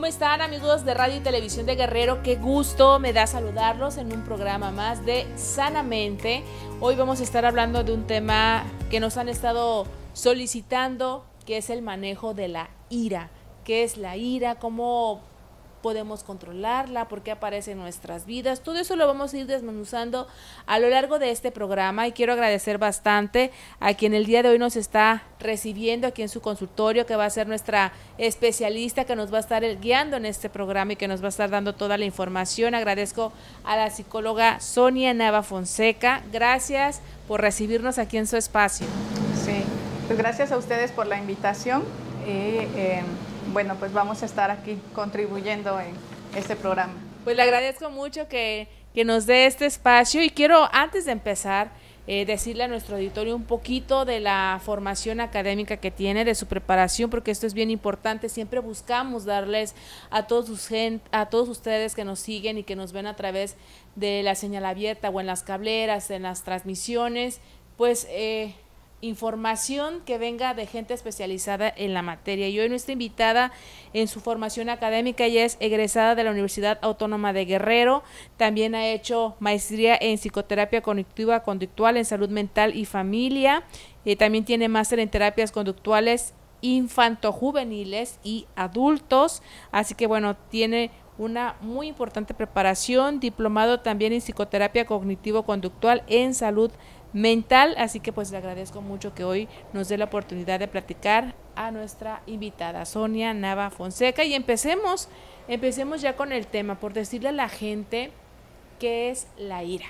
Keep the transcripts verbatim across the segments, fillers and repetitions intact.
¿Cómo están, amigos de Radio y Televisión de Guerrero? Qué gusto me da saludarlos en un programa más de Sanamente. Hoy vamos a estar hablando de un tema que nos han estado solicitando, que es el manejo de la ira. ¿Qué es la ira? ¿Cómo podemos controlarla? ¿Por qué aparece en nuestras vidas? Todo eso lo vamos a ir desmenuzando a lo largo de este programa, y quiero agradecer bastante a quien el día de hoy nos está recibiendo aquí en su consultorio, que va a ser nuestra especialista, que nos va a estar guiando en este programa y que nos va a estar dando toda la información. Agradezco a la psicóloga Sonia Nava Fonseca. Gracias por recibirnos aquí en su espacio. Sí, pues gracias a ustedes por la invitación. Y, eh, bueno, pues vamos a estar aquí contribuyendo en este programa. Pues le agradezco mucho que, que nos dé este espacio, y quiero, antes de empezar, eh, decirle a nuestro auditorio un poquito de la formación académica que tiene, de su preparación, porque esto es bien importante. Siempre buscamos darles a todos, sus gente, a todos ustedes que nos siguen y que nos ven a través de la señal abierta o en las cableras, en las transmisiones, pues eh, información que venga de gente especializada en la materia. Y hoy nuestra invitada en su formación académica, ella es egresada de la Universidad Autónoma de Guerrero, también ha hecho maestría en psicoterapia cognitiva conductual, en salud mental y familia, eh, también tiene máster en terapias conductuales infantojuveniles y adultos, así que bueno, tiene una muy importante preparación, diplomado también en psicoterapia cognitivo-conductual en salud mental, así que pues le agradezco mucho que hoy nos dé la oportunidad de platicar a nuestra invitada Sonia Nava Fonseca. Y empecemos, empecemos ya con el tema, por decirle a la gente qué es la ira.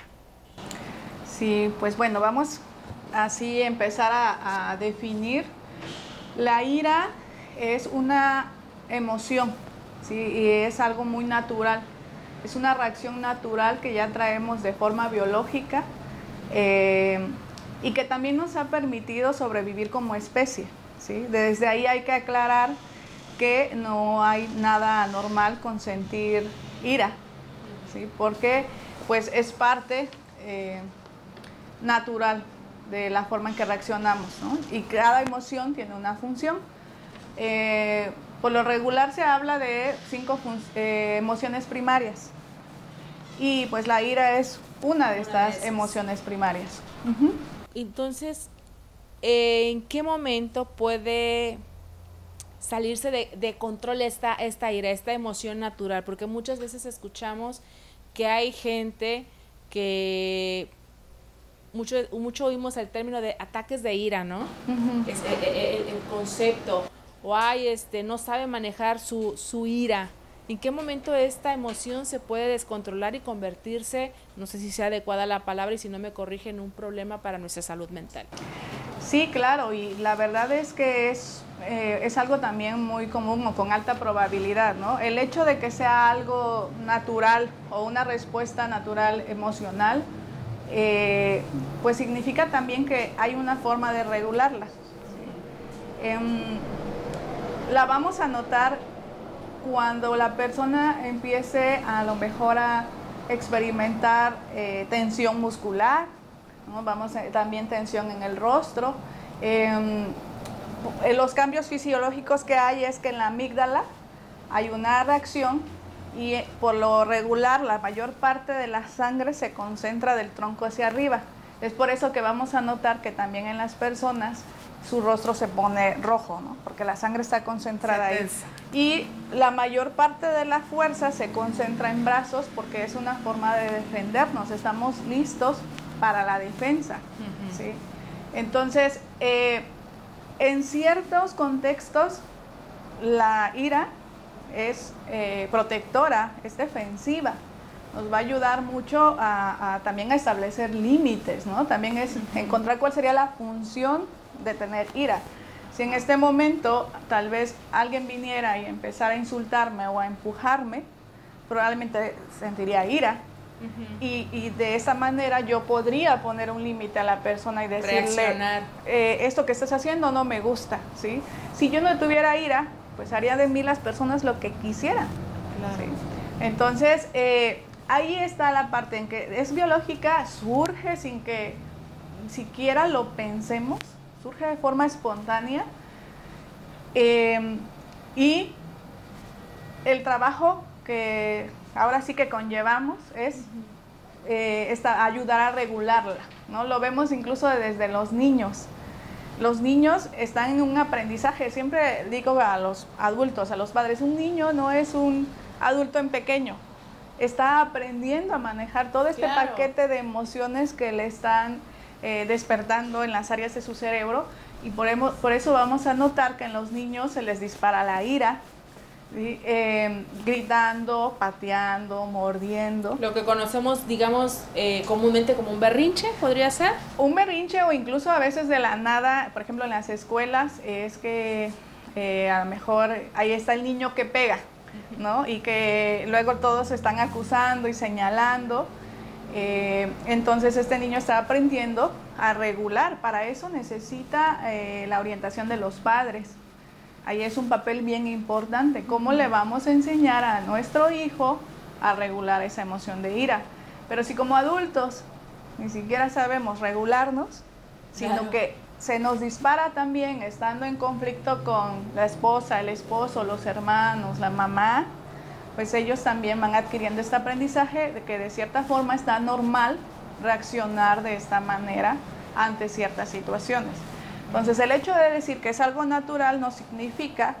Sí, pues bueno, vamos así a empezar a, a definir. La ira es una emoción, ¿sí? Y es algo muy natural, es una reacción natural que ya traemos de forma biológica, Eh, y que también nos ha permitido sobrevivir como especie, ¿sí? Desde ahí hay que aclarar que no hay nada normal con sentir ira, ¿sí? Porque pues es parte eh, natural de la forma en que reaccionamos, ¿no? Y cada emoción tiene una función. Eh, por lo regular se habla de cinco eh, emociones primarias, y pues la ira es una de estas una de emociones primarias. Uh-huh. Entonces, ¿en qué momento puede salirse de, de control esta, esta ira, esta emoción natural? Porque muchas veces escuchamos que hay gente que mucho, mucho oímos el término de ataques de ira, ¿no? Uh-huh. Es el, el, el concepto, o hay, este, no sabe manejar su, su ira. ¿En qué momento esta emoción se puede descontrolar y convertirse, no sé si sea adecuada la palabra y si no me corrigen, un problema para nuestra salud mental? Sí, claro, y la verdad es que es, eh, es algo también muy común o con alta probabilidad, ¿no? El hecho de que sea algo natural o una respuesta natural emocional, eh, pues significa también que hay una forma de regularla. ¿Sí? Eh, la vamos a notar cuando la persona empiece a lo mejor a experimentar eh, tensión muscular, ¿no? Vamos a, también tensión en el rostro. Eh, los cambios fisiológicos que hay es que en la amígdala hay una reacción, y por lo regular la mayor parte de la sangre se concentra del tronco hacia arriba. Es por eso que vamos a notar que también en las personas su rostro se pone rojo, ¿no? Porque la sangre está concentrada ahí. Y la mayor parte de la fuerza se concentra en brazos, porque es una forma de defendernos, estamos listos para la defensa. Uh-huh. ¿Sí? Entonces, eh, en ciertos contextos, la ira es eh, protectora, es defensiva. Nos va a ayudar mucho a, a también a establecer límites, ¿no? También es encontrar cuál sería la función de tener ira. Si en este momento tal vez alguien viniera y empezara a insultarme o a empujarme, probablemente sentiría ira. Uh-huh. y, y de esa manera yo podría poner un límite a la persona y decirle, eh, esto que estás haciendo no me gusta, ¿sí? Si yo no tuviera ira, pues haría de mí las personas lo que quisieran. Claro. ¿Sí? Entonces, eh, ahí está la parte en que es biológica, surge sin que siquiera lo pensemos, surge de forma espontánea, eh, y el trabajo que ahora sí que conllevamos es eh, esta, ayudar a regularla, ¿no? Lo vemos incluso desde los niños. Los niños están en un aprendizaje, siempre digo a los adultos, a los padres, un niño no es un adulto en pequeño, está aprendiendo a manejar todo este claro. paquete de emociones que le están eh, despertando en las áreas de su cerebro, y por, por eso vamos a notar que en los niños se les dispara la ira, ¿sí? eh, gritando, pateando, mordiendo. Lo que conocemos, digamos, eh, comúnmente como un berrinche, ¿podría ser? Un berrinche, o incluso a veces de la nada, por ejemplo en las escuelas, es que eh, a lo mejor ahí está el niño que pega, ¿no? Y que luego todos se están acusando y señalando. Eh, entonces este niño está aprendiendo a regular. Para eso necesita eh, la orientación de los padres. Ahí es un papel bien importante. ¿Cómo le vamos a enseñar a nuestro hijo a regular esa emoción de ira? Pero si como adultos ni siquiera sabemos regularnos, sino claro. que se nos dispara también estando en conflicto con la esposa, el esposo, los hermanos, la mamá, pues ellos también van adquiriendo este aprendizaje de que de cierta forma está normal reaccionar de esta manera ante ciertas situaciones. Entonces el hecho de decir que es algo natural no significa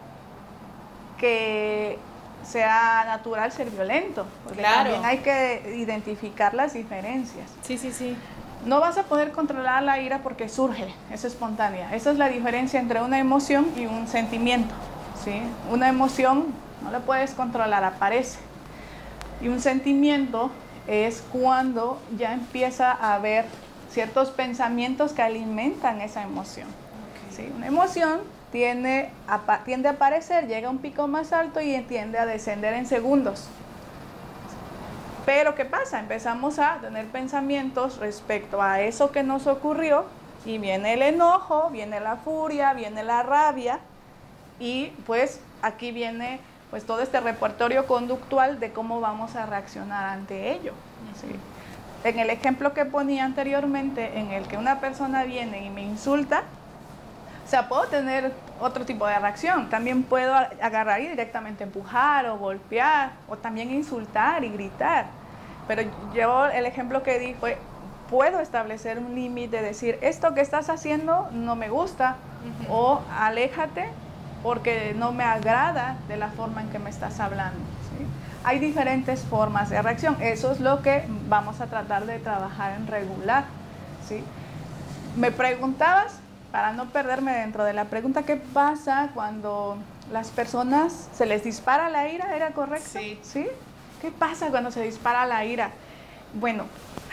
que sea natural ser violento, porque claro. también hay que identificar las diferencias. Sí, sí, sí. No vas a poder controlar la ira porque surge, es espontánea. Esa es la diferencia entre una emoción y un sentimiento, ¿sí? Una emoción no la puedes controlar, aparece. Y un sentimiento es cuando ya empieza a haber ciertos pensamientos que alimentan esa emoción. Okay. ¿Sí? Una emoción tiende a, tiende a aparecer, llega a un pico más alto y tiende a descender en segundos. Pero ¿qué pasa? Empezamos a tener pensamientos respecto a eso que nos ocurrió, y viene el enojo, viene la furia, viene la rabia, y pues aquí viene pues todo este repertorio conductual de cómo vamos a reaccionar ante ello. ¿Sí? En el ejemplo que ponía anteriormente, en el que una persona viene y me insulta, o sea, puedo tener otro tipo de reacción. También puedo agarrar y directamente empujar o golpear, o también insultar y gritar. Pero yo el ejemplo que di fue, puedo establecer un límite, decir, esto que estás haciendo no me gusta, uh-huh. o aléjate porque no me agrada de la forma en que me estás hablando. ¿Sí? Hay diferentes formas de reacción. Eso es lo que vamos a tratar de trabajar en regular. ¿Sí? Me preguntabas, para no perderme dentro de la pregunta, ¿qué pasa cuando las personas se les dispara la ira? ¿Era correcto? Sí. ¿Sí? ¿Qué pasa cuando se dispara la ira? Bueno,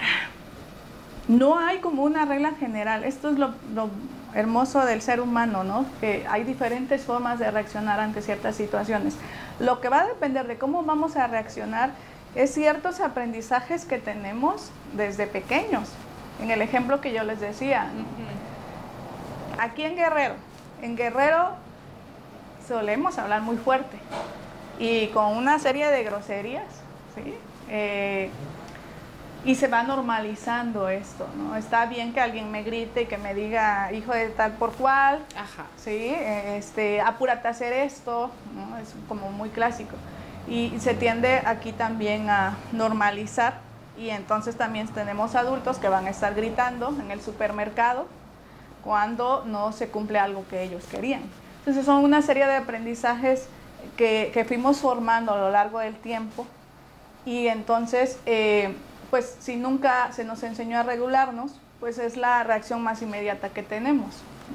no hay como una regla general. Esto es lo, lo hermoso del ser humano, ¿no? Que hay diferentes formas de reaccionar ante ciertas situaciones. Lo que va a depender de cómo vamos a reaccionar es ciertos aprendizajes que tenemos desde pequeños. En el ejemplo que yo les decía, uh-huh. aquí en Guerrero, en Guerrero solemos hablar muy fuerte y con una serie de groserías, ¿sí? Eh, y se va normalizando esto, ¿no? Está bien que alguien me grite y que me diga hijo de tal por cual, ajá. ¿sí? Este, apúrate a hacer esto, ¿no? Es como muy clásico. Y se tiende aquí también a normalizar, y entonces también tenemos adultos que van a estar gritando en el supermercado cuando no se cumple algo que ellos querían. Entonces son una serie de aprendizajes que, que fuimos formando a lo largo del tiempo, y entonces... Eh, pues si nunca se nos enseñó a regularnos, pues es la reacción más inmediata que tenemos.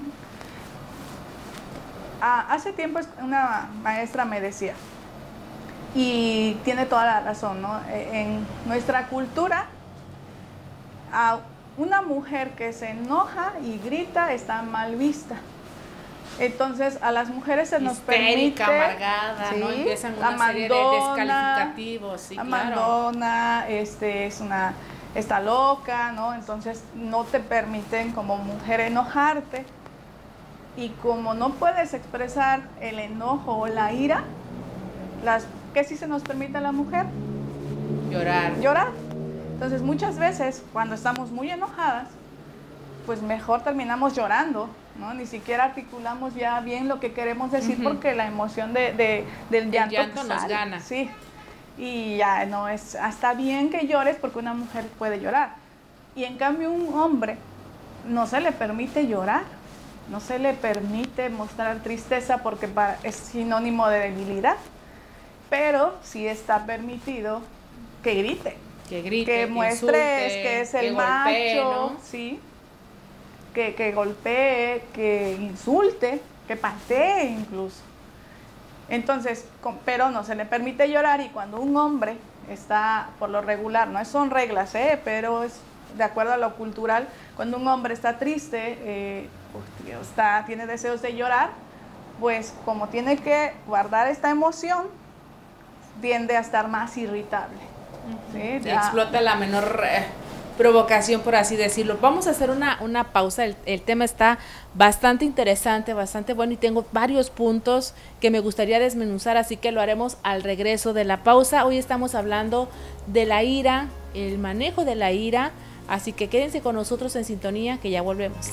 Ah, hace tiempo una maestra me decía, y tiene toda la razón, ¿no? En nuestra cultura, a una mujer que se enoja y grita está mal vista. Entonces a las mujeres se nos histérica, permite, amargada, ¿sí? ¿no? Empiezan una Amandona, serie de descalificativos, sí, Amandona, claro. este, es una, está loca, ¿no? Entonces no te permiten como mujer enojarte, y como no puedes expresar el enojo o la ira, las, ¿qué sí se nos permite a la mujer? Llorar. Llorar. Entonces muchas veces cuando estamos muy enojadas, pues mejor terminamos llorando ¿no? Ni siquiera articulamos ya bien lo que queremos decir, uh-huh, porque la emoción de, de, del llanto, llanto pues, nos sale, gana. Sí, y ya no es, hasta bien que llores porque una mujer puede llorar. Y en cambio un hombre no se le permite llorar, no se le permite mostrar tristeza porque para, es sinónimo de debilidad, pero sí está permitido que grite. Que grite, que muestre insulte, que es el que macho, golpee, ¿no? sí, que, que golpee, que insulte, que patee incluso. Entonces, con, pero no se le permite llorar, y cuando un hombre está, por lo regular, no son reglas, ¿eh? pero es de acuerdo a lo cultural, cuando un hombre está triste, eh, está, tiene deseos de llorar, pues como tiene que guardar esta emoción, tiende a estar más irritable. ¿Sí? Explota la menor eh, provocación, por así decirlo. Vamos a hacer una, una pausa, el, el tema está bastante interesante, bastante bueno, y tengo varios puntos que me gustaría desmenuzar, así que lo haremos al regreso de la pausa. Hoy estamos hablando de la ira, el manejo de la ira, así que quédense con nosotros en sintonía, que ya volvemos.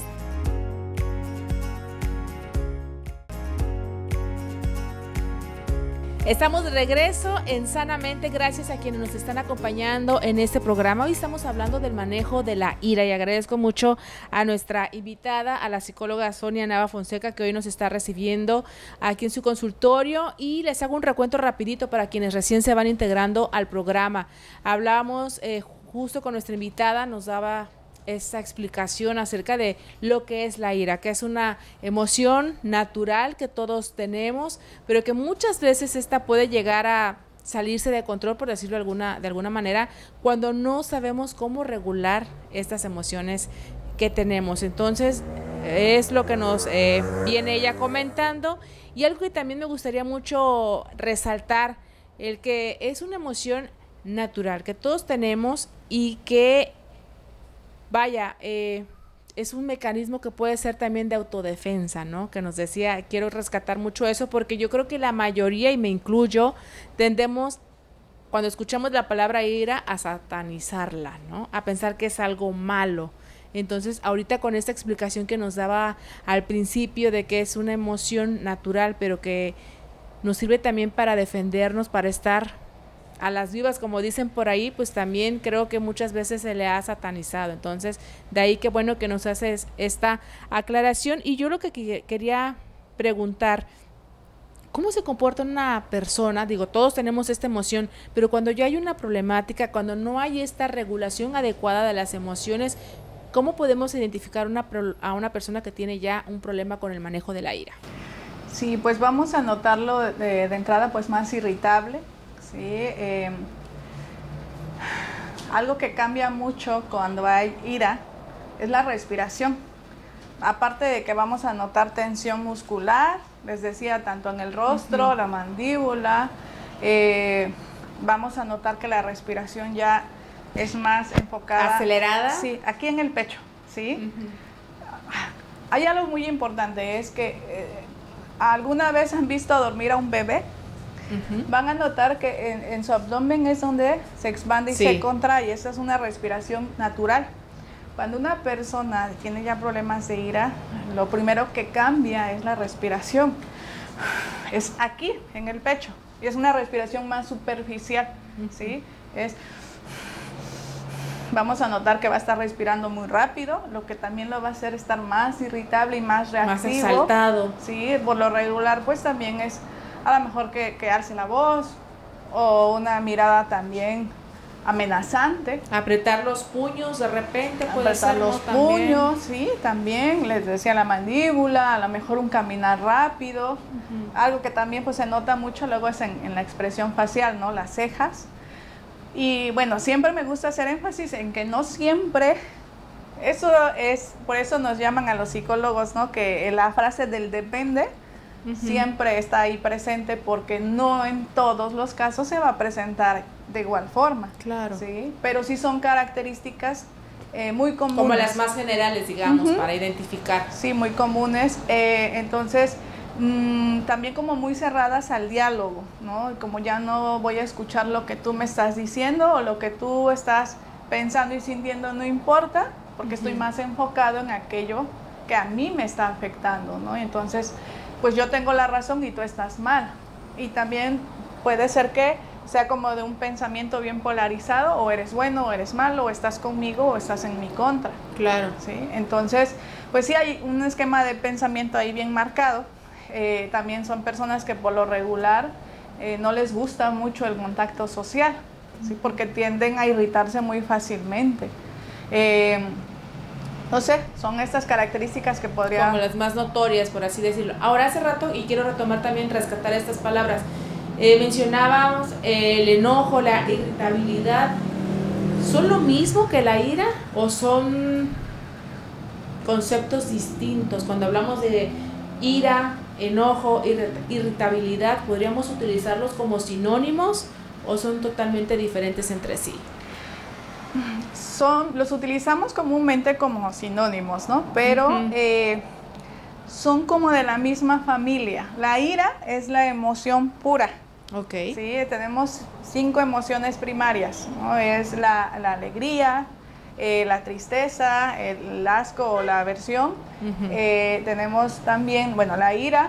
Estamos de regreso en Sanamente, gracias a quienes nos están acompañando en este programa. Hoy estamos hablando del manejo de la ira y agradezco mucho a nuestra invitada, a la psicóloga Sonia Nava Fonseca, que hoy nos está recibiendo aquí en su consultorio, y les hago un recuento rapidito para quienes recién se van integrando al programa. Hablamos eh, justo con nuestra invitada, nos daba esa explicación acerca de lo que es la ira, que es una emoción natural que todos tenemos, pero que muchas veces esta puede llegar a salirse de control, por decirlo de alguna, de alguna manera, cuando no sabemos cómo regular estas emociones que tenemos. Entonces, es lo que nos eh, viene ella comentando, y algo que también me gustaría mucho resaltar, el que es una emoción natural que todos tenemos y que Vaya, eh, es un mecanismo que puede ser también de autodefensa, ¿no? Que nos decía, quiero rescatar mucho eso, porque yo creo que la mayoría, y me incluyo, tendemos, cuando escuchamos la palabra ira, a satanizarla, ¿no? A pensar que es algo malo. Entonces, ahorita con esta explicación que nos daba al principio de que es una emoción natural, pero que nos sirve también para defendernos, para estar a las vivas, como dicen por ahí, pues también creo que muchas veces se le ha satanizado. Entonces, de ahí que bueno que nos haces esta aclaración. Y yo lo que que quería preguntar, ¿cómo se comporta una persona? Digo, todos tenemos esta emoción, pero cuando ya hay una problemática, cuando no hay esta regulación adecuada de las emociones, ¿cómo podemos identificar una, a una persona que tiene ya un problema con el manejo de la ira? Sí, pues vamos a notarlo de, de entrada pues más irritable. Sí, eh, algo que cambia mucho cuando hay ira es la respiración. Aparte de que vamos a notar tensión muscular, les decía, tanto en el rostro, uh-huh, la mandíbula, eh, vamos a notar que la respiración ya es más enfocada. ¿Acelerada? Sí, aquí en el pecho, ¿sí? Uh-huh. Hay algo muy importante, es que eh, ¿alguna vez han visto dormir a un bebé? Uh-huh. Van a notar que en, en su abdomen es donde se expande y sí, se contrae. Esa es una respiración natural. Cuando una persona tiene ya problemas de ira, lo primero que cambia es la respiración. Es aquí, en el pecho. Y es una respiración más superficial. Uh-huh. ¿Sí? Es, vamos a notar que va a estar respirando muy rápido, lo que también lo va a hacer estar más irritable y más reactivo. Más exaltado. Sí, por lo regular, pues también es a lo mejor que, que alce la voz, o una mirada también amenazante. Apretar los puños de repente puede Apretar ser, los ¿no? puños, sí, también, les decía la mandíbula, a lo mejor un caminar rápido. Uh-huh. Algo que también pues se nota mucho luego es en, en la expresión facial, ¿no? Las cejas. Y bueno, siempre me gusta hacer énfasis en que no siempre, eso es, por eso nos llaman a los psicólogos, ¿no? Que la frase del depende, uh-huh, siempre está ahí presente, porque no en todos los casos se va a presentar de igual forma. Claro. ¿Sí? Pero sí son características eh, muy comunes. Como las más generales, digamos, uh-huh, para identificar. Sí, muy comunes. Eh, entonces, mmm, también como muy cerradas al diálogo, ¿no? Como ya no voy a escuchar lo que tú me estás diciendo, o lo que tú estás pensando y sintiendo no importa, porque uh-huh, estoy más enfocado en aquello que a mí me está afectando, ¿no? Entonces, pues yo tengo la razón y tú estás mal. Y también puede ser que sea como de un pensamiento bien polarizado, o eres bueno o eres malo, o estás conmigo o estás en mi contra. Claro. ¿Sí? Entonces, pues sí hay un esquema de pensamiento ahí bien marcado. Eh, también son personas que por lo regular eh, no les gusta mucho el contacto social, ¿sí? Porque tienden a irritarse muy fácilmente. Eh, no sé, son estas características que podría... Como las más notorias, por así decirlo. Ahora, hace rato, y quiero retomar también, rescatar estas palabras, eh, mencionábamos eh, el enojo, la irritabilidad. ¿Son lo mismo que la ira o son conceptos distintos? Cuando hablamos de ira, enojo, irritabilidad, ¿podríamos utilizarlos como sinónimos o son totalmente diferentes entre sí? Son, los utilizamos comúnmente como sinónimos, ¿no? Pero uh-huh. eh, son como de la misma familia. La ira es la emoción pura. Okay. Sí, tenemos cinco emociones primarias, ¿no? Es la, la alegría, eh, la tristeza, el asco o la aversión. Uh-huh. eh, tenemos también, bueno, la ira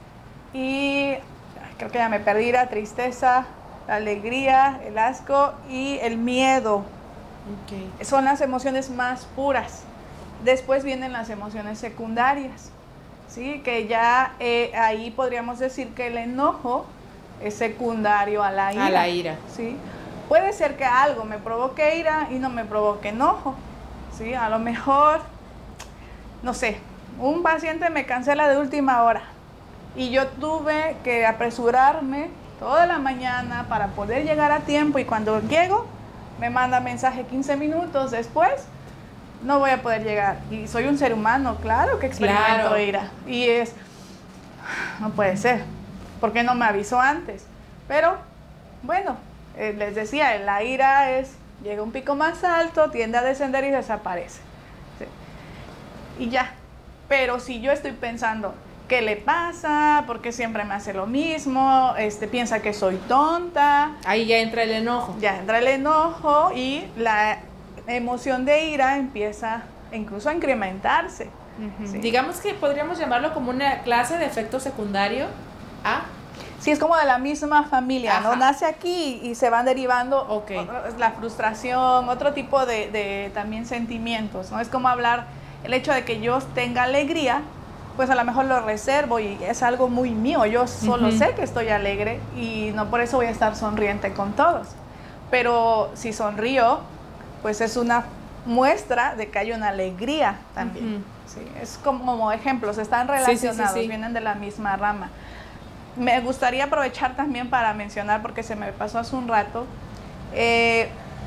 y creo que ya me perdí, la tristeza, la alegría, el asco y el miedo. Okay. Son las emociones más puras. Después vienen las emociones secundarias, ¿sí? Que ya eh, ahí podríamos decir que el enojo es secundario a la ira. A la ira. ¿Sí? Puede ser que algo me provoque ira y no me provoque enojo, ¿sí? A lo mejor, no sé, un paciente me cancela de última hora y yo tuve que apresurarme toda la mañana para poder llegar a tiempo, y cuando llego me manda mensaje quince minutos después, no voy a poder llegar. Y soy un ser humano, claro que experimento claro. ira. Y es, no puede ser, ¿por qué no me avisó antes? Pero, bueno, eh, les decía, la ira es, llega un pico más alto, tiende a descender y desaparece. ¿Sí? Y ya. Pero si yo estoy pensando, ¿qué le pasa? ¿Por qué siempre me hace lo mismo? Este, piensa que soy tonta. Ahí ya entra el enojo. Ya entra el enojo y la emoción de ira empieza incluso a incrementarse. Uh-huh. ¿Sí? Digamos que podríamos llamarlo como una clase de efecto secundario a... Sí, es como de la misma familia, Ajá. ¿no? Nace aquí y se van derivando okay. la frustración, otro tipo de, de también sentimientos, ¿no? Es como hablar, el hecho de que yo tenga alegría, pues a lo mejor lo reservo y es algo muy mío. Yo solo uh-huh. sé que estoy alegre y no por eso voy a estar sonriente con todos. Pero si sonrío, pues es una muestra de que hay una alegría también. Uh-huh. Sí, es como, como ejemplos, están relacionados, sí, sí, sí, sí. vienen de la misma rama. Me gustaría aprovechar también para mencionar, porque se me pasó hace un rato, eh,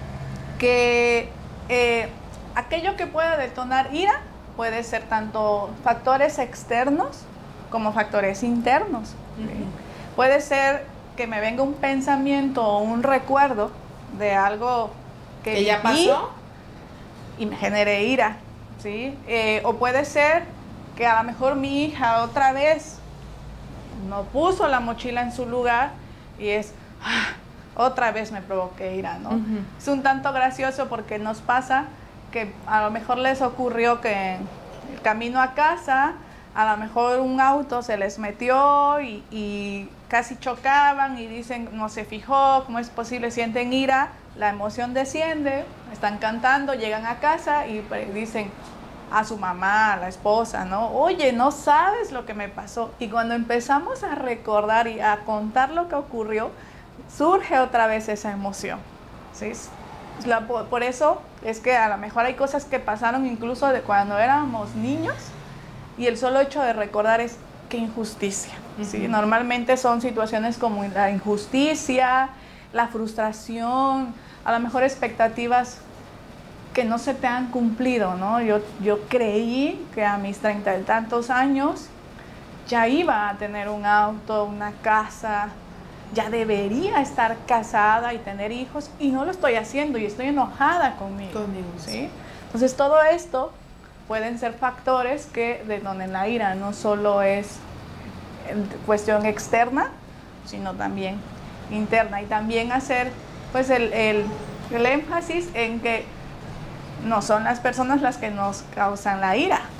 que eh, aquello que pueda detonar ira puede ser tanto factores externos como factores internos. ¿Sí? Uh-huh. Puede ser que me venga un pensamiento o un recuerdo de algo que, que ya pasó y me genere ira, ¿sí? Eh, o puede ser que a lo mejor mi hija otra vez no puso la mochila en su lugar y es, ah, otra vez me provoqué ira, ¿no? Uh-huh. Es un tanto gracioso porque nos pasa que a lo mejor les ocurrió que en el camino a casa, a lo mejor un auto se les metió y, y casi chocaban y dicen, no se fijó, ¿cómo es posible? Sienten ira, la emoción desciende, están cantando, llegan a casa y dicen a su mamá, a la esposa, ¿no? Oye, no sabes lo que me pasó. Y cuando empezamos a recordar y a contar lo que ocurrió, surge otra vez esa emoción, ¿sí? La, por, por eso es que a lo mejor hay cosas que pasaron incluso de cuando éramos niños y el solo hecho de recordar es qué injusticia. Uh-huh. ¿Sí? Normalmente son situaciones como la injusticia, la frustración, a lo mejor expectativas que no se te han cumplido, ¿no? Yo, yo creí que a mis treinta y tantos años ya iba a tener un auto, una casa, ya debería estar casada y tener hijos y no lo estoy haciendo y estoy enojada conmigo. Conmigo, ¿sí? Entonces todo esto pueden ser factores que detonen la ira, no solo es cuestión externa, sino también interna. Y también hacer pues el, el, el énfasis en que no son las personas las que nos causan la ira,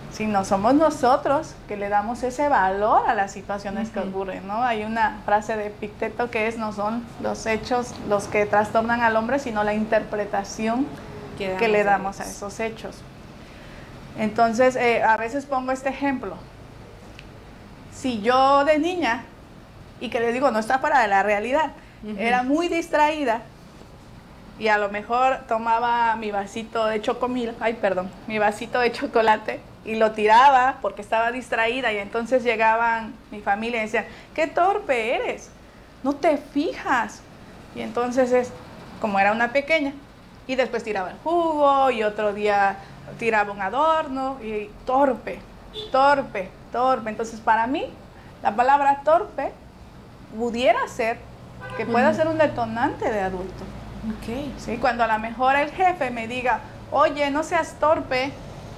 sino somos nosotros que le damos ese valor a las situaciones uh-huh. que ocurren, ¿no? Hay una frase de Epicteto que es: no son los hechos los que trastornan al hombre, sino la interpretación que, que le damos a esos hechos. Entonces, eh, a veces pongo este ejemplo. Si yo de niña, y que les digo, no está fuera de la realidad, uh-huh. era muy distraída, y a lo mejor tomaba mi vasito de chocomil, ay perdón, mi vasito de chocolate, y lo tiraba porque estaba distraída, y entonces llegaban mi familia y decían: qué torpe eres, no te fijas. Y entonces es, como era una pequeña, y después tiraba el jugo, y otro día tiraba un adorno, y torpe, torpe, torpe. Entonces para mí, la palabra torpe pudiera ser que pueda uh-huh. ser un detonante de adulto. Okay. ¿Sí? Cuando a lo mejor el jefe me diga: oye, no seas torpe,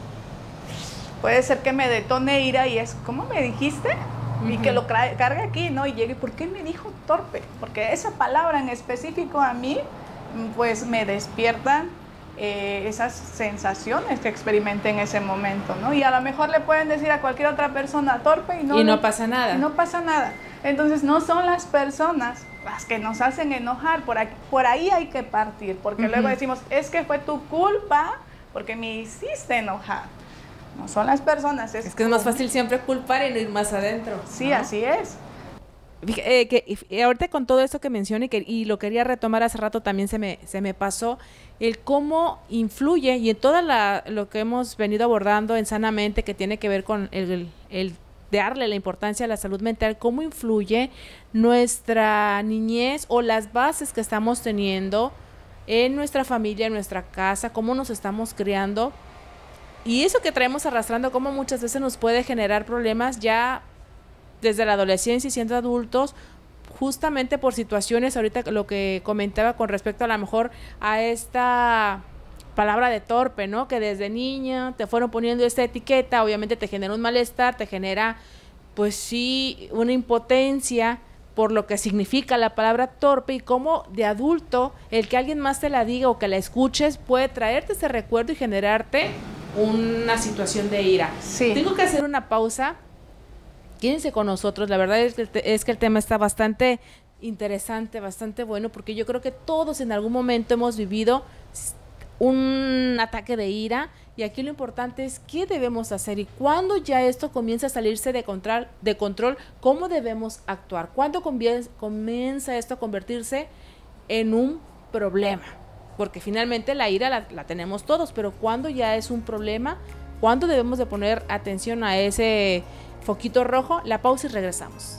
puede ser que me detone ira, y es: ¿cómo me dijiste? Uh-huh. Y que lo cargue aquí, ¿no? Y llegue: ¿por qué me dijo torpe? Porque esa palabra en específico a mí, pues me despiertan eh, esas sensaciones que experimenté en ese momento, ¿no? Y a lo mejor le pueden decir a cualquier otra persona torpe y no, y no le, pasa nada. Y no pasa nada. Entonces no son las personas las que nos hacen enojar, por, aquí, por ahí hay que partir, porque uh-huh. luego decimos: es que fue tu culpa porque me hiciste enojar. No son las personas. Es, es que es más fácil siempre culpar y no ir más adentro. Sí, ¿no? Así es. Eh, que, y ahorita con todo esto que mencioné, y, que, y lo quería retomar hace rato, también se me, se me pasó, el cómo influye, y en todo lo que hemos venido abordando en Sanamente, que tiene que ver con el, el, el darle la importancia a la salud mental, cómo influye nuestra niñez o las bases que estamos teniendo en nuestra familia, en nuestra casa, cómo nos estamos criando, y eso que traemos arrastrando, cómo muchas veces nos puede generar problemas ya desde la adolescencia y siendo adultos, justamente por situaciones, ahorita lo que comentaba con respecto a lo mejor a esta palabra de torpe, ¿no? Que desde niña te fueron poniendo esta etiqueta, obviamente te genera un malestar, te genera, pues sí, una impotencia por lo que significa la palabra torpe, y cómo de adulto el que alguien más te la diga o que la escuches puede traerte ese recuerdo y generarte una situación de ira. Sí. Tengo que hacer una pausa. Quédense con nosotros, la verdad es que, es que el tema está bastante interesante, bastante bueno, porque yo creo que todos en algún momento hemos vivido un ataque de ira, y aquí lo importante es qué debemos hacer, y cuando ya esto comienza a salirse de control, de control, cómo debemos actuar, cuando comienza esto a convertirse en un problema, porque finalmente la ira la, la tenemos todos, pero cuando ya es un problema, cuando debemos de poner atención a ese foquito rojo. La pausa y regresamos.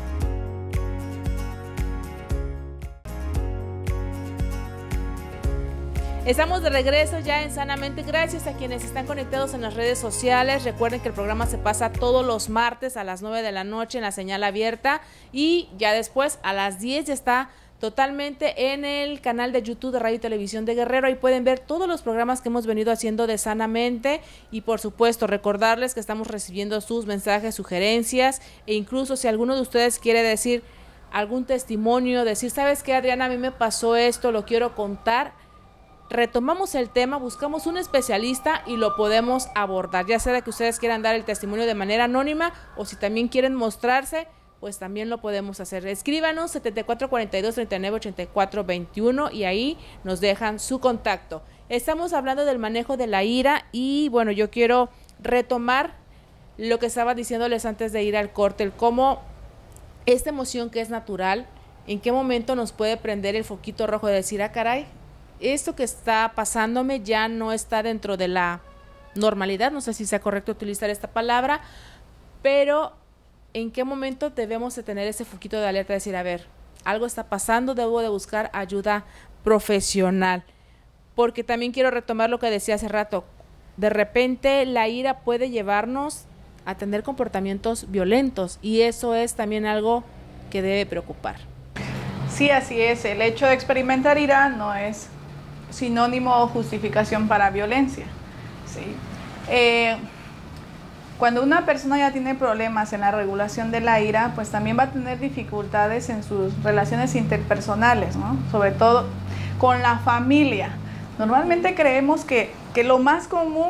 Estamos de regreso ya en Sanamente. Gracias a quienes están conectados en las redes sociales. Recuerden que el programa se pasa todos los martes a las nueve de la noche en la señal abierta, y ya después a las diez ya está totalmente en el canal de YouTube de Radio y Televisión de Guerrero. Ahí pueden ver todos los programas que hemos venido haciendo de Sanamente, y por supuesto recordarles que estamos recibiendo sus mensajes, sugerencias, e incluso si alguno de ustedes quiere decir algún testimonio, decir: ¿sabes qué, Adriana? A mí me pasó esto, lo quiero contar. Retomamos el tema, buscamos un especialista y lo podemos abordar, ya sea que ustedes quieran dar el testimonio de manera anónima, o si también quieren mostrarse, pues también lo podemos hacer. Escríbanos setenta y cuatro cuarenta y dos, treinta y nueve ochenta y cuatro veintiuno, y ahí nos dejan su contacto. Estamos hablando del manejo de la ira, y bueno, yo quiero retomar lo que estaba diciéndoles antes de ir al corte, el cómo esta emoción que es natural, en qué momento nos puede prender el foquito rojo de decir: ah, caray, esto que está pasándome ya no está dentro de la normalidad, no sé si sea correcto utilizar esta palabra, pero ¿en qué momento debemos de tener ese foquito de alerta, de decir: a ver, algo está pasando, debo de buscar ayuda profesional? Porque también quiero retomar lo que decía hace rato, de repente la ira puede llevarnos a tener comportamientos violentos, y eso es también algo que debe preocupar. Sí, así es, el hecho de experimentar ira no es sinónimo o justificación para violencia, ¿sí? Eh, Cuando una persona ya tiene problemas en la regulación de la ira, pues también va a tener dificultades en sus relaciones interpersonales, ¿no? Sobre todo con la familia. Normalmente creemos que, que lo más común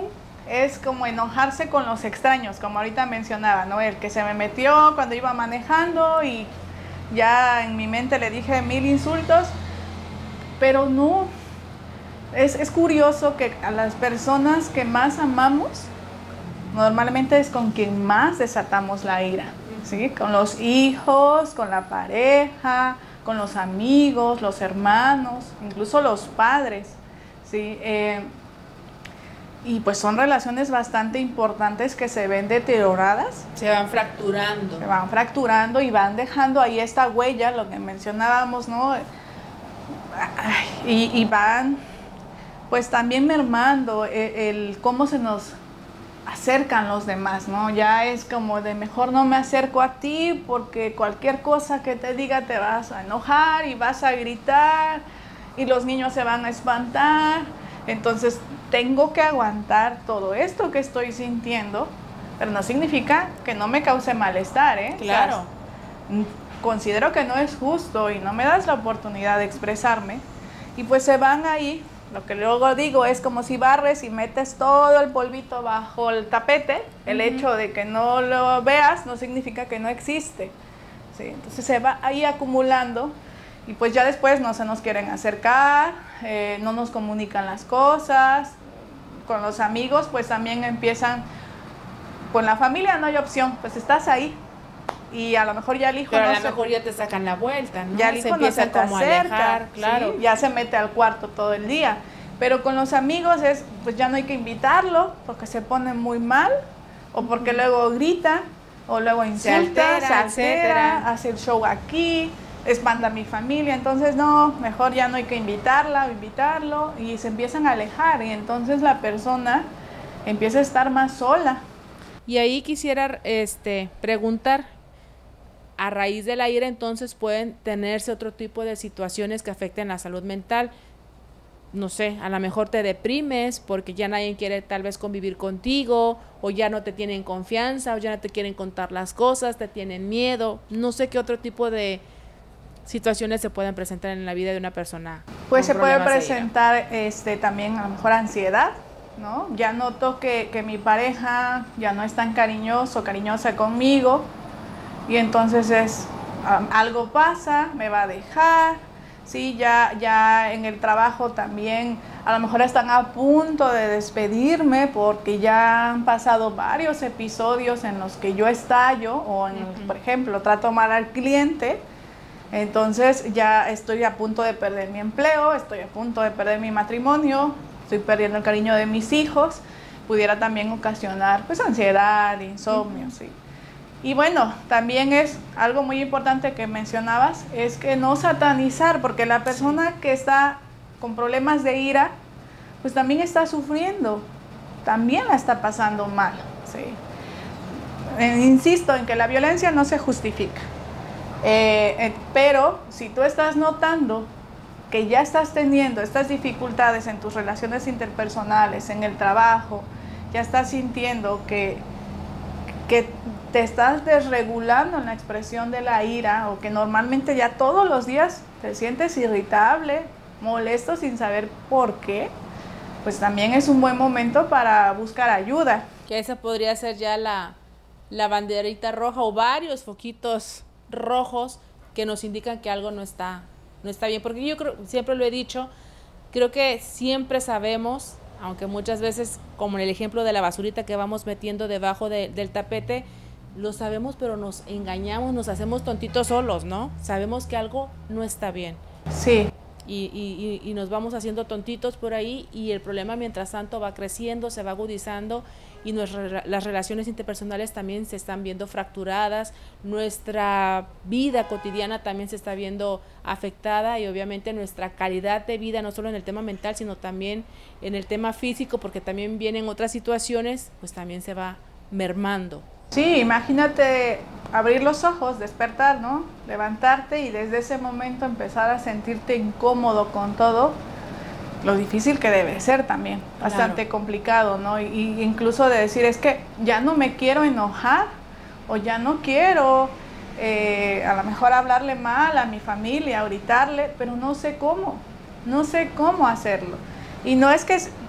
es como enojarse con los extraños, como ahorita mencionaba, ¿no? El que se me metió cuando iba manejando y ya en mi mente le dije mil insultos, pero no, es, es curioso que a las personas que más amamos, normalmente es con quien más desatamos la ira, ¿sí? Con los hijos, con la pareja, con los amigos, los hermanos, incluso los padres, ¿sí? Eh, y pues son relaciones bastante importantes que se ven deterioradas. Se van fracturando. Se van fracturando y van dejando ahí esta huella, lo que mencionábamos, ¿no? Y, y van pues también mermando el, el cómo se nos acercan los demás, ¿no? Ya es como de mejor no me acerco a ti porque cualquier cosa que te diga te vas a enojar y vas a gritar y los niños se van a espantar. Entonces tengo que aguantar todo esto que estoy sintiendo, pero no significa que no me cause malestar, ¿eh? Claro. O sea, considero que no es justo y no me das la oportunidad de expresarme y pues se van ahí. Lo que luego digo es como si barres y metes todo el polvito bajo el tapete. El uh-huh. hecho de que no lo veas no significa que no existe, ¿sí? Entonces se va ahí acumulando y pues ya después no se nos quieren acercar, eh, no nos comunican las cosas. Con los amigos pues también empiezan, con la familia no hay opción, pues estás ahí y a lo mejor ya el hijo pero no a lo se, mejor ya te sacan la vuelta, ¿no? Ya el hijo se empieza no se como a alejar, claro. ¿sí? Ya se mete al cuarto todo el día. Pero con los amigos es, pues ya no hay que invitarlo porque se pone muy mal o porque uh-huh. luego grita o luego insulta, se altera, se altera hace el show aquí, espanta a mi familia. Entonces no, mejor ya no hay que invitarla o invitarlo y se empiezan a alejar y entonces la persona empieza a estar más sola. Y ahí quisiera este, preguntar, a raíz de la ira entonces pueden tenerse otro tipo de situaciones que afecten la salud mental. No sé, a lo mejor te deprimes porque ya nadie quiere tal vez convivir contigo, o ya no te tienen confianza, o ya no te quieren contar las cosas, te tienen miedo. No sé qué otro tipo de situaciones se pueden presentar en la vida de una persona. Pues se puede presentar este, también a lo mejor ansiedad, ¿no? Ya noto que, que mi pareja ya no es tan cariñoso, cariñosa conmigo, y entonces es, um, algo pasa, me va a dejar. Sí, ya, ya en el trabajo también a lo mejor están a punto de despedirme porque ya han pasado varios episodios en los que yo estallo o, en, uh-huh. por ejemplo, trato mal al cliente. Entonces ya estoy a punto de perder mi empleo, estoy a punto de perder mi matrimonio, estoy perdiendo el cariño de mis hijos. Pudiera también ocasionar pues ansiedad, insomnio, uh-huh. sí. Y bueno, también es algo muy importante que mencionabas, es que no satanizar, porque la persona que está con problemas de ira, pues también está sufriendo, también la está pasando mal, ¿sí? Eh, insisto en que la violencia no se justifica, eh, eh, pero si tú estás notando que ya estás teniendo estas dificultades en tus relaciones interpersonales, en el trabajo, ya estás sintiendo que, que te estás desregulando en la expresión de la ira o que normalmente ya todos los días te sientes irritable, molesto sin saber por qué, pues también es un buen momento para buscar ayuda. Que esa podría ser ya la, la banderita roja o varios foquitos rojos que nos indican que algo no está, no está bien. Porque yo creo, siempre lo he dicho, creo que siempre sabemos, aunque muchas veces, como en el ejemplo de la basurita que vamos metiendo debajo de, del tapete, lo sabemos, pero nos engañamos, nos hacemos tontitos solos, ¿no? Sabemos que algo no está bien. Sí. Y, y, y nos vamos haciendo tontitos por ahí y el problema mientras tanto va creciendo, se va agudizando y nuestra, las relaciones interpersonales también se están viendo fracturadas, nuestra vida cotidiana también se está viendo afectada y obviamente nuestra calidad de vida, no solo en el tema mental, sino también en el tema físico, porque también vienen otras situaciones, pues también se va mermando. Sí, imagínate abrir los ojos, despertar, ¿no? Levantarte y desde ese momento empezar a sentirte incómodo con todo, lo difícil que debe ser también, bastante claro. complicado, ¿no? Y, y incluso de decir, es que ya no me quiero enojar o ya no quiero eh, a lo mejor hablarle mal a mi familia o gritarle, pero no sé cómo, no sé cómo hacerlo. Y no es que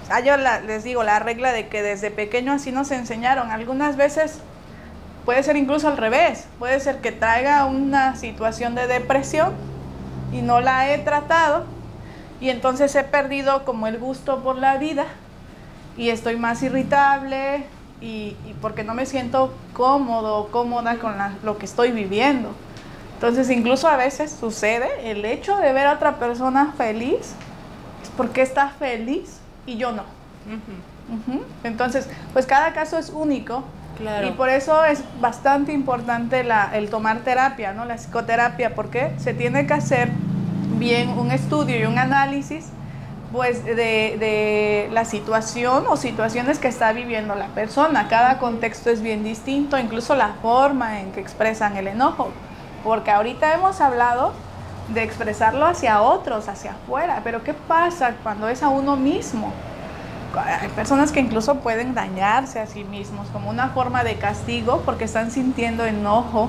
Ah, yo la, les digo, la regla de que desde pequeño así nos enseñaron. Algunas veces puede ser incluso al revés. Puede ser que traiga una situación de depresión y no la he tratado. Y entonces he perdido como el gusto por la vida. Y estoy más irritable. Y, y porque no me siento cómodo o cómoda con la, lo que estoy viviendo. Entonces incluso a veces sucede el hecho de ver a otra persona feliz. Es porque está feliz y yo no. Uh-huh. Uh-huh. Entonces, pues cada caso es único. Claro. Y por eso es bastante importante la, el tomar terapia, ¿no? La psicoterapia, porque se tiene que hacer bien un estudio y un análisis pues de, de la situación o situaciones que está viviendo la persona. Cada contexto es bien distinto, incluso la forma en que expresan el enojo, porque ahorita hemos hablado de expresarlo hacia otros, hacia afuera, pero ¿qué pasa cuando es a uno mismo? Hay personas que incluso pueden dañarse a sí mismos como una forma de castigo porque están sintiendo enojo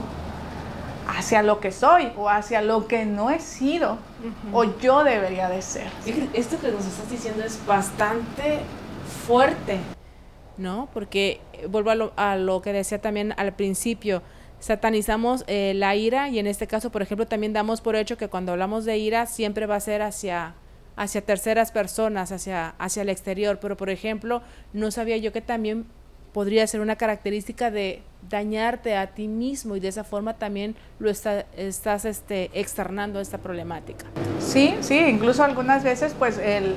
hacia lo que soy o hacia lo que no he sido uh-huh. o yo debería de ser. Esto que nos estás diciendo es bastante fuerte, ¿no? Porque vuelvo a lo, a lo que decía también al principio, satanizamos eh, la ira y en este caso, por ejemplo, también damos por hecho que cuando hablamos de ira siempre va a ser hacia, hacia terceras personas, hacia, hacia el exterior, pero por ejemplo, no sabía yo que también podría ser una característica de dañarte a ti mismo y de esa forma también lo está, estás este, externando esta problemática. Sí, sí, incluso algunas veces pues el,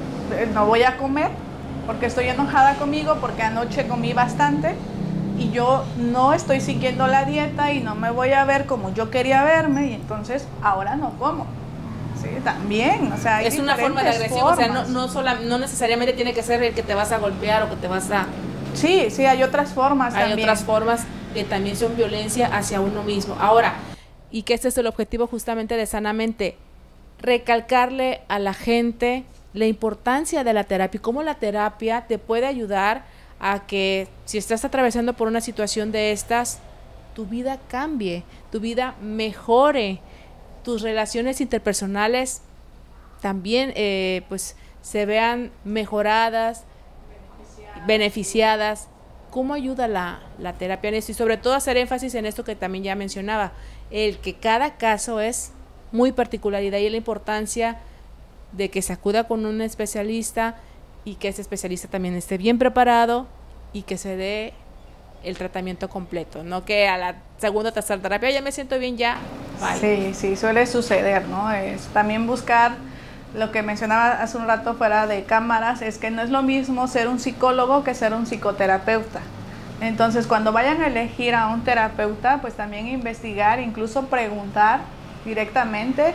el no voy a comer porque estoy enojada conmigo, porque anoche comí bastante y yo no estoy siguiendo la dieta y no me voy a ver como yo quería verme y entonces ahora no como. Sí, también, o sea, hay es una forma de agresión, formas. O sea, no, no, sola, no necesariamente tiene que ser el que te vas a golpear o que te vas a... Sí, sí, hay otras formas hay también. Hay otras formas que también son violencia hacia uno mismo. Ahora, y que este es el objetivo justamente de Sanamente, recalcarle a la gente la importancia de la terapia y cómo la terapia te puede ayudar a que si estás atravesando por una situación de estas, tu vida cambie, tu vida mejore, tus relaciones interpersonales también eh, pues se vean mejoradas, beneficiadas. beneficiadas. ¿Cómo ayuda la, la terapia en esto? Y sobre todo hacer énfasis en esto que también ya mencionaba, el que cada caso es muy particular y de ahí la importancia de que se acuda con un especialista y que ese especialista también esté bien preparado y que se dé el tratamiento completo, no que a la segunda o tercera terapia ya me siento bien, ya vale. Sí, sí, suele suceder, ¿no? Es también buscar lo que mencionaba hace un rato fuera de cámaras, es que no es lo mismo ser un psicólogo que ser un psicoterapeuta. Entonces, cuando vayan a elegir a un terapeuta, pues también investigar, incluso preguntar directamente.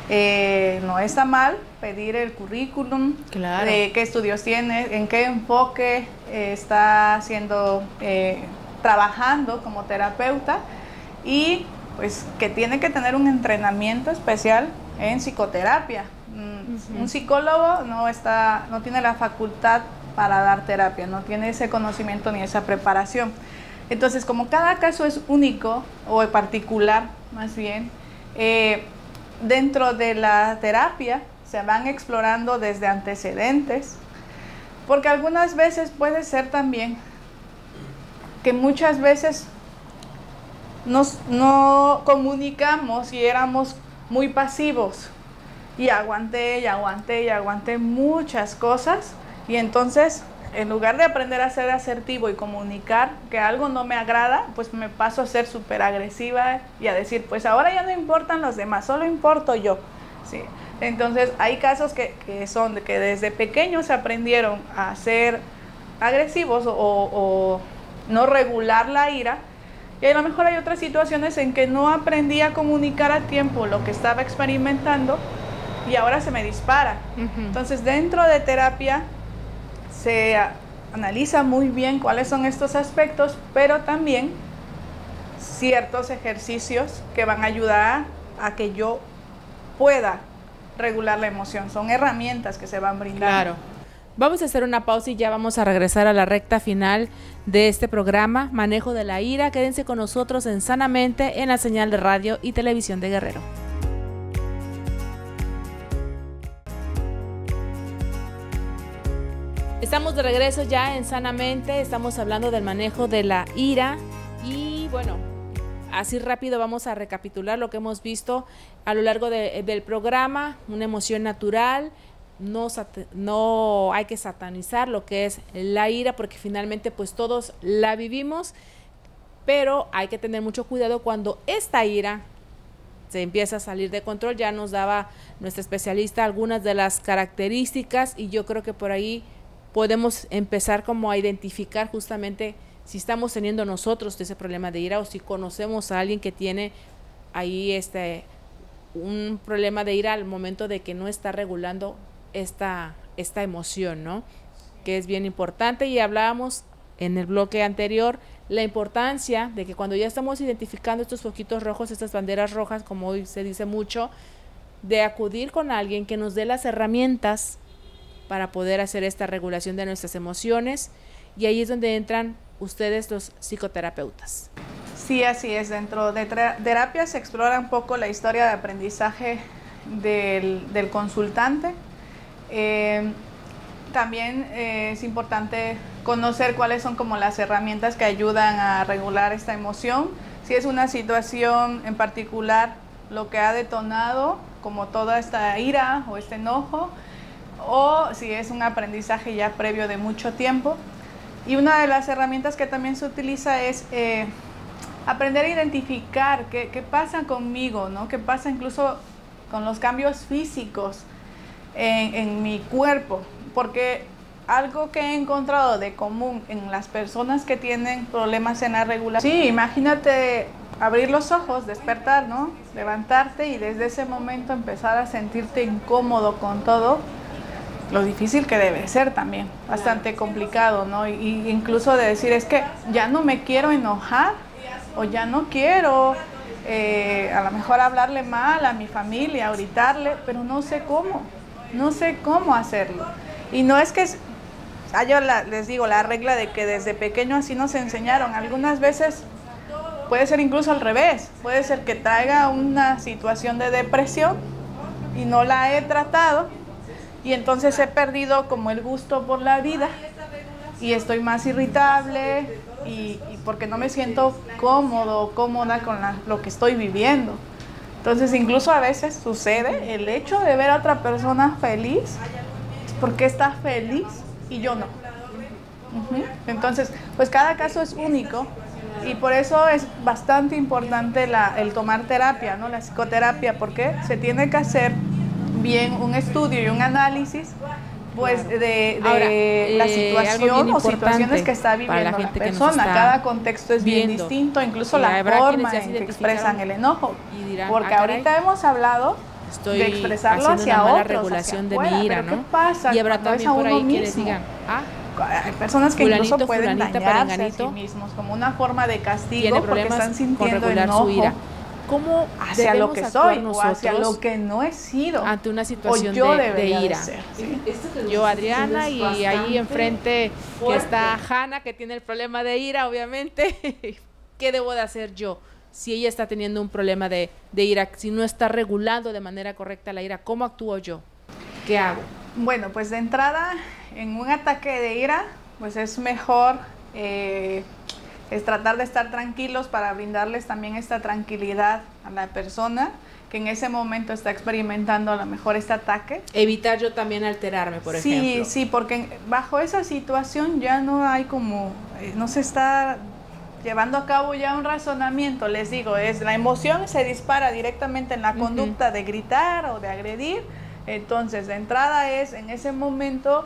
Eh, no está mal pedir el currículum, claro. de qué estudios tiene, en qué enfoque eh, está haciendo, eh, trabajando como terapeuta y pues que tiene que tener un entrenamiento especial en psicoterapia. Uh-huh. Un psicólogo no está, no tiene la facultad para dar terapia, no tiene ese conocimiento ni esa preparación. Entonces, como cada caso es único o particular, más bien, eh, dentro de la terapia se van explorando desde antecedentes, porque algunas veces puede ser también que muchas veces nos, no comunicamos y éramos muy pasivos y aguanté y aguanté y aguanté muchas cosas y entonces en lugar de aprender a ser asertivo y comunicar que algo no me agrada, pues me paso a ser súper agresiva y a decir, pues ahora ya no importan los demás, solo importo yo. ¿Sí? Entonces hay casos que, que son de que desde pequeños aprendieron a ser agresivos o, o no regular la ira, y a lo mejor hay otras situaciones en que no aprendí a comunicar a tiempo lo que estaba experimentando y ahora se me dispara. Uh-huh. Entonces dentro de terapia se analiza muy bien cuáles son estos aspectos, pero también ciertos ejercicios que van a ayudar a que yo pueda regular la emoción. Son herramientas que se van brindando. Claro. Vamos a hacer una pausa y ya vamos a regresar a la recta final de este programa, Manejo de la Ira. Quédense con nosotros en Sanamente, en la señal de radio y televisión de Guerrero. Estamos de regreso ya en Sanamente, estamos hablando del manejo de la ira y bueno, así rápido vamos a recapitular lo que hemos visto a lo largo de, del programa. Una emoción natural, no, no hay que satanizar lo que es la ira porque finalmente pues todos la vivimos, pero hay que tener mucho cuidado cuando esta ira se empieza a salir de control. Ya nos daba nuestra especialista algunas de las características y yo creo que por ahí podemos empezar como a identificar justamente si estamos teniendo nosotros ese problema de ira o si conocemos a alguien que tiene ahí este un problema de ira al momento de que no está regulando esta, esta emoción, ¿no? Que es bien importante y hablábamos en el bloque anterior la importancia de que cuando ya estamos identificando estos foquitos rojos, estas banderas rojas, como hoy se dice mucho, de acudir con alguien que nos dé las herramientas para poder hacer esta regulación de nuestras emociones y ahí es donde entran ustedes los psicoterapeutas. Sí, así es. Dentro de terapia se explora un poco la historia de aprendizaje del, del consultante. Eh, también eh, es importante conocer cuáles son como las herramientas que ayudan a regular esta emoción. Si es una situación en particular lo que ha detonado como toda esta ira o este enojo, o si es un aprendizaje ya previo de mucho tiempo. Y una de las herramientas que también se utiliza es eh, aprender a identificar qué, qué pasa conmigo, ¿no? Qué pasa incluso con los cambios físicos en, en mi cuerpo, porque algo que he encontrado de común en las personas que tienen problemas en la regulación, sí, imagínate abrir los ojos, despertar, ¿no? Levantarte y desde ese momento empezar a sentirte incómodo con todo, lo difícil que debe ser también, bastante complicado, ¿no? Y, y incluso de decir, es que ya no me quiero enojar, o ya no quiero eh, a lo mejor hablarle mal a mi familia, o gritarle, pero no sé cómo, no sé cómo hacerlo. Y no es que, ah, yo la, les digo, la regla de que desde pequeño así nos enseñaron, algunas veces puede ser incluso al revés, puede ser que traiga una situación de depresión y no la he tratado, y entonces he perdido como el gusto por la vida y estoy más irritable y, y porque no me siento cómodo o cómoda con la, lo que estoy viviendo. Entonces incluso a veces sucede el hecho de ver a otra persona feliz, es porque está feliz y yo no. Uh-huh. Entonces, pues cada caso es único y por eso es bastante importante la, el tomar terapia, ¿no? La psicoterapia, porque se tiene que hacer bien un estudio y un análisis pues de, de Ahora, eh, la situación o situaciones que está viviendo la, la persona. Cada contexto es viendo. bien distinto, incluso la forma en que expresan el enojo. Dirán, porque ah, ahorita hemos hablado estoy de expresarlo hacia una mala otros, regulación hacia de afuera, mi ira, ¿no? ¿no? ¿Qué pasa? Y habrá también por ahí quienes digan, ah, hay personas que fulanito, incluso pueden fulanita, dañarse a sí mismos como una forma de castigo tiene porque están sintiendo con regular enojo su ira. ¿Cómo hacia lo que soy o hacia lo que no he sido ante una situación yo de, de ira? De ser, ¿sí? Yo, Adriana, y ahí enfrente que está Hanna, que tiene el problema de ira, obviamente. ¿Qué debo de hacer yo? Si ella está teniendo un problema de, de ira, si no está regulando de manera correcta la ira, ¿cómo actúo yo? ¿Qué hago? Bueno, pues de entrada, en un ataque de ira, pues es mejor eh, es tratar de estar tranquilos para brindarles también esta tranquilidad a la persona que en ese momento está experimentando a lo mejor este ataque. Evitar yo también alterarme, por sí, ejemplo. Sí, sí, porque bajo esa situación ya no hay como, eh, no se está llevando a cabo ya un razonamiento, les digo, es la emoción se dispara directamente en la uh-huh. conducta de gritar o de agredir. Entonces, de entrada es, en ese momento,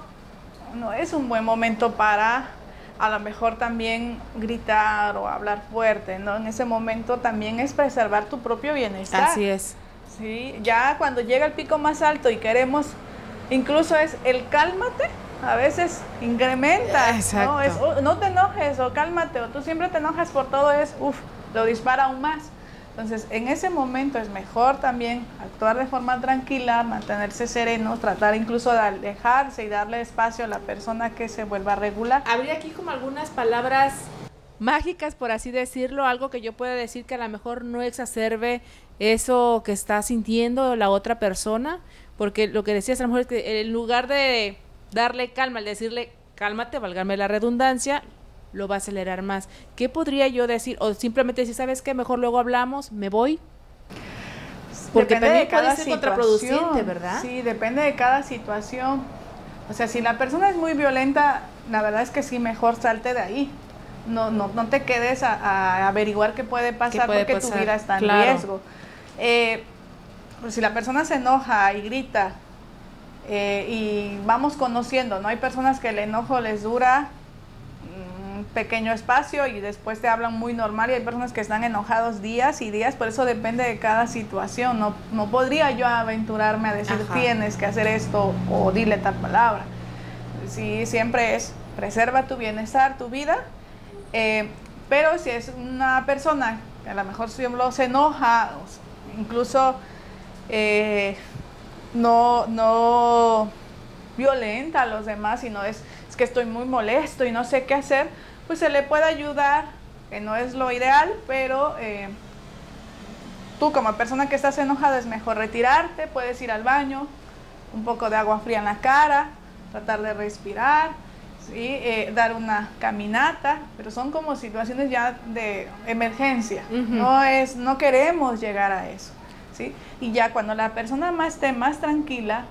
no es un buen momento para a lo mejor también gritar o hablar fuerte, ¿no? En ese momento también es preservar tu propio bienestar. Así es. Sí, ya cuando llega el pico más alto y queremos, incluso es el cálmate, a veces incrementa, Exacto. ¿no? Es, oh, no te enojes o cálmate o tú siempre te enojas por todo, es, uff, lo dispara aún más. Entonces, en ese momento es mejor también actuar de forma tranquila, mantenerse sereno, tratar incluso de alejarse y darle espacio a la persona que se vuelva a regular. Habría aquí como algunas palabras mágicas, por así decirlo, algo que yo pueda decir que a lo mejor no exacerbe eso que está sintiendo la otra persona, porque lo que decías a lo mejor es que en lugar de darle calma, al decirle cálmate, válgame la redundancia, lo va a acelerar más. ¿Qué podría yo decir? O simplemente decir, ¿sabes qué? Mejor luego hablamos, me voy. Porque Depende también de cada puede ser situación, contraproducente, ¿verdad? Sí, depende de cada situación. O sea, si la persona es muy violenta, la verdad es que sí, mejor salte de ahí. No, no, no te quedes a, a averiguar qué puede pasar, ¿Qué puede porque pasar? Tu vida está en claro. riesgo. Eh, pues si la persona se enoja y grita, eh, y vamos conociendo, ¿no? Hay personas que el enojo les dura un pequeño espacio y después te hablan muy normal, y hay personas que están enojados días y días, por eso depende de cada situación. No, no podría yo aventurarme a decir, Ajá. tienes que hacer esto o dile tal palabra. Sí, siempre es, preserva tu bienestar, tu vida. Eh, pero si es una persona que a lo mejor solo se enoja, incluso eh, no, no violenta a los demás, sino es, es que estoy muy molesto y no sé qué hacer, pues se le puede ayudar, que no es lo ideal, pero eh, tú como persona que estás enojada es mejor retirarte, puedes ir al baño, un poco de agua fría en la cara, tratar de respirar, ¿sí? eh, dar una caminata, pero son como situaciones ya de emergencia. Uh-huh. no es no queremos llegar a eso, ¿sí? Y ya cuando la persona más esté más tranquila,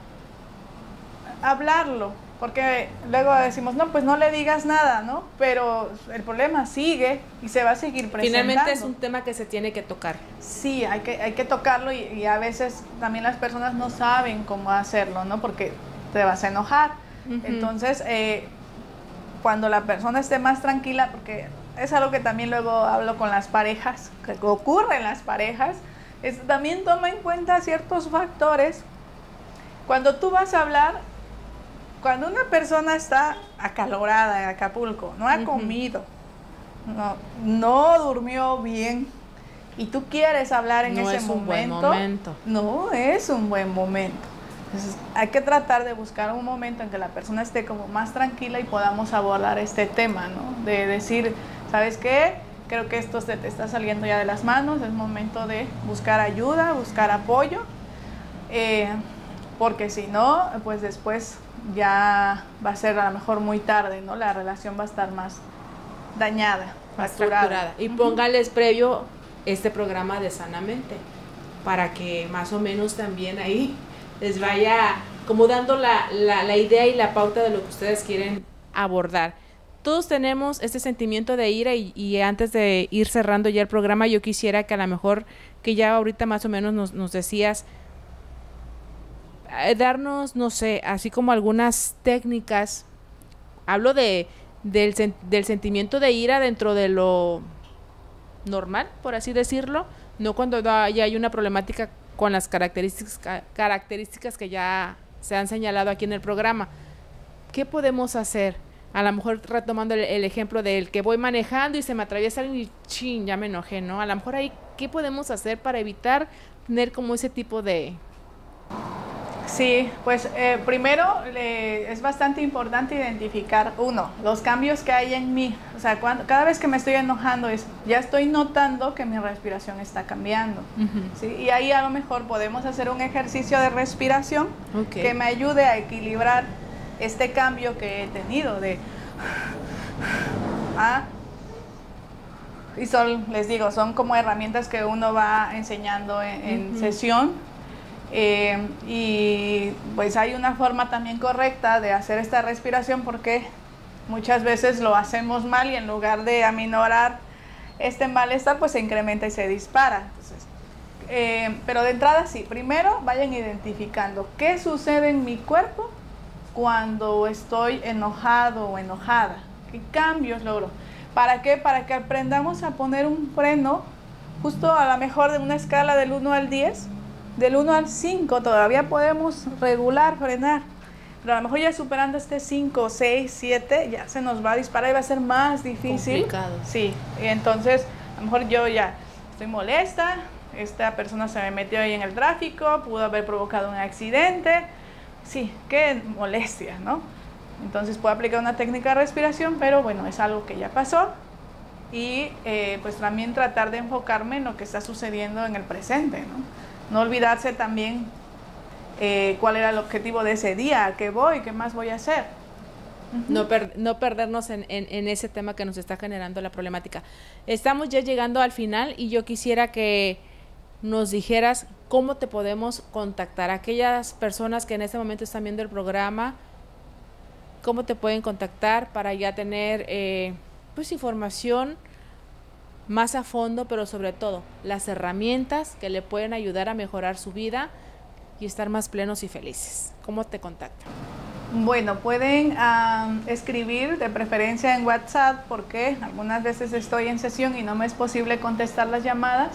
hablarlo, porque luego decimos, no, pues no le digas nada, ¿no? Pero el problema sigue y se va a seguir presentando. Finalmente es un tema que se tiene que tocar. Sí, hay que, hay que tocarlo, y, y a veces también las personas no saben cómo hacerlo, ¿no? Porque te vas a enojar. Uh-huh. Entonces, eh, cuando la persona esté más tranquila, porque es algo que también luego hablo con las parejas, que ocurre en las parejas, es, también toma en cuenta ciertos factores. Cuando tú vas a hablar, cuando una persona está acalorada en Acapulco, no ha uh-huh. comido, no, no durmió bien, y tú quieres hablar en no ese es momento, un buen momento, no es un buen momento. Entonces, hay que tratar de buscar un momento en que la persona esté como más tranquila y podamos abordar este tema, ¿no? De decir, ¿sabes qué? Creo que esto se te está saliendo ya de las manos, es momento de buscar ayuda, buscar apoyo, eh, porque si no, pues después ya va a ser a lo mejor muy tarde, ¿no? La relación va a estar más dañada, más fracturada. Y uh-huh. póngales previo este programa de Sanamente, para que más o menos también ahí les vaya como dando la, la, la idea y la pauta de lo que ustedes quieren abordar. Todos tenemos este sentimiento de ira, y, y antes de ir cerrando ya el programa, yo quisiera que a lo mejor, que ya ahorita más o menos nos, nos decías, eh, darnos, no sé, así como algunas técnicas, hablo de del, del sentimiento de ira dentro de lo normal, por así decirlo, no cuando ya hay una problemática con las características, características que ya se han señalado aquí en el programa. ¿Qué podemos hacer? A lo mejor retomando el, el ejemplo del que voy manejando y se me atraviesa alguien y chin, ya me enojé, ¿no? A lo mejor ahí, ¿qué podemos hacer para evitar tener como ese tipo de... Sí, pues eh, primero eh, es bastante importante identificar, uno, los cambios que hay en mí. O sea, cuando, cada vez que me estoy enojando, es, ya estoy notando que mi respiración está cambiando. Uh-huh. ¿Sí? Y ahí a lo mejor podemos hacer un ejercicio de respiración okay. que me ayude a equilibrar este cambio que he tenido de... ¿ah? Y son, les digo, son como herramientas que uno va enseñando en, en uh-huh. sesión. Eh, y pues hay una forma también correcta de hacer esta respiración, porque muchas veces lo hacemos mal y en lugar de aminorar este malestar, pues se incrementa y se dispara. Entonces, eh, pero de entrada sí, primero vayan identificando qué sucede en mi cuerpo cuando estoy enojado o enojada, qué cambios logro. ¿Para qué? Para que aprendamos a poner un freno justo a lo mejor de una escala del uno al diez. Del uno al cinco todavía podemos regular, frenar, pero a lo mejor ya superando este cinco, seis, siete, ya se nos va a disparar y va a ser más difícil. Complicado. Sí, y entonces a lo mejor yo ya estoy molesta, esta persona se me metió ahí en el tráfico, pudo haber provocado un accidente, sí, qué molestia, ¿no? Entonces puedo aplicar una técnica de respiración, pero bueno, es algo que ya pasó, y eh, pues también tratar de enfocarme en lo que está sucediendo en el presente, ¿no? No olvidarse también eh, cuál era el objetivo de ese día, a qué voy, qué más voy a hacer. Uh-huh. no, per, no perdernos en, en, en ese tema que nos está generando la problemática. Estamos ya llegando al final y yo quisiera que nos dijeras cómo te podemos contactar. Aquellas personas que en este momento están viendo el programa, cómo te pueden contactar para ya tener eh, pues información más a fondo, pero sobre todo las herramientas que le pueden ayudar a mejorar su vida y estar más plenos y felices. ¿Cómo te contactan? Bueno, pueden um, escribir de preferencia en WhatsApp porque algunas veces estoy en sesión y no me es posible contestar las llamadas.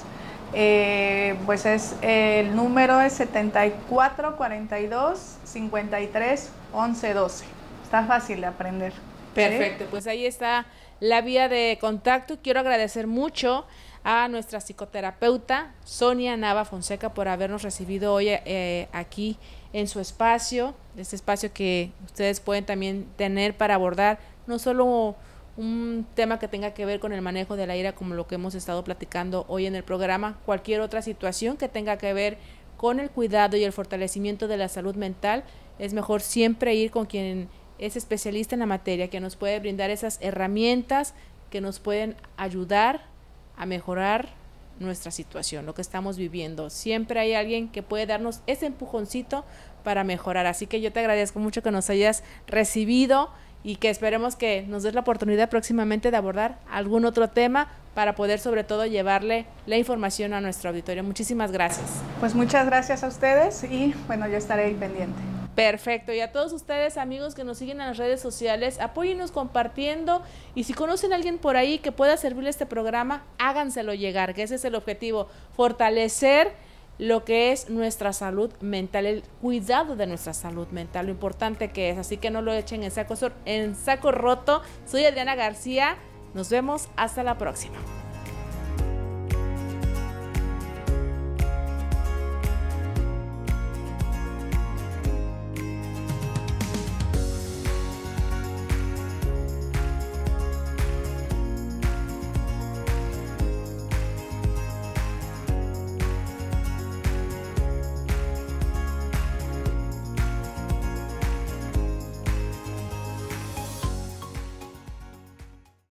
Eh, pues es el número es setenta y cuatro cuarenta y dos cincuenta y tres once doce. Está fácil de aprender. Perfecto, ¿sí? Pues ahí está la vía de contacto. Quiero agradecer mucho a nuestra psicoterapeuta Sonia Nava Fonseca por habernos recibido hoy eh, aquí en su espacio, este espacio que ustedes pueden también tener para abordar no solo un tema que tenga que ver con el manejo de la ira como lo que hemos estado platicando hoy en el programa, cualquier otra situación que tenga que ver con el cuidado y el fortalecimiento de la salud mental, es mejor siempre ir con quien es especialista en la materia, que nos puede brindar esas herramientas que nos pueden ayudar a mejorar nuestra situación, lo que estamos viviendo. Siempre hay alguien que puede darnos ese empujoncito para mejorar. Así que yo te agradezco mucho que nos hayas recibido y que esperemos que nos des la oportunidad próximamente de abordar algún otro tema para poder sobre todo llevarle la información a nuestro auditorio. Muchísimas gracias. Pues muchas gracias a ustedes y bueno, yo estaré ahí pendiente. Perfecto, y a todos ustedes amigos que nos siguen en las redes sociales, apóyennos compartiendo y si conocen a alguien por ahí que pueda servirle este programa, háganselo llegar, que ese es el objetivo, fortalecer lo que es nuestra salud mental, el cuidado de nuestra salud mental, lo importante que es, así que no lo echen en saco, en saco roto. Soy Adriana García, nos vemos hasta la próxima.